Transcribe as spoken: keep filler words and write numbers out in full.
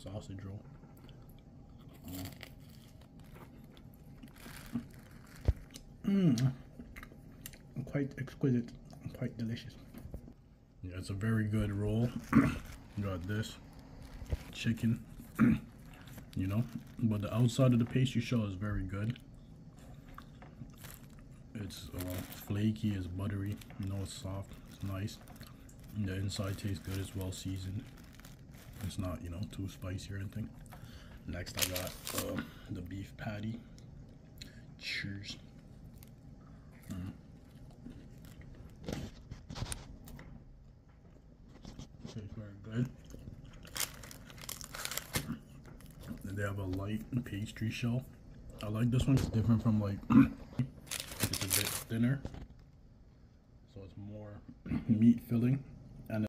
sausage roll. Mmm, quite exquisite, quite delicious. Yeah, it's a very good roll. You got this chicken, you know, but the outside of the pastry shell is very good. It's uh, flaky, it's buttery, you know, it's soft, it's nice. And the inside tastes good, it's well seasoned. It's not, you know, too spicy or anything. Next I got uh, the beef patty. Cheers. Mm. Tastes very good. And they have a light pastry shell. I like this one. It's different from like, it's a bit thinner. So it's more meat filling.